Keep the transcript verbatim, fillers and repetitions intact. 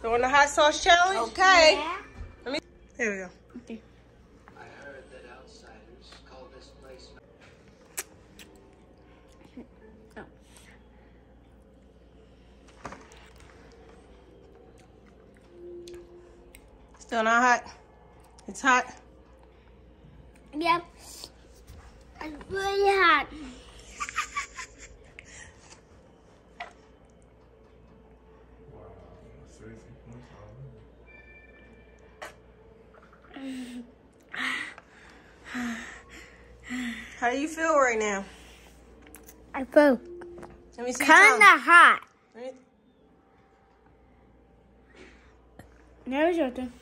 Doing the hot sauce challenge? Okay. Yeah. Let me. Here we go. Okay. I heard that outsiders call this place. Oh. Still not hot. It's hot. Yep. It's really hot. How do you feel right now? I feel Let me see. kind of hot. Let me- There's your thing.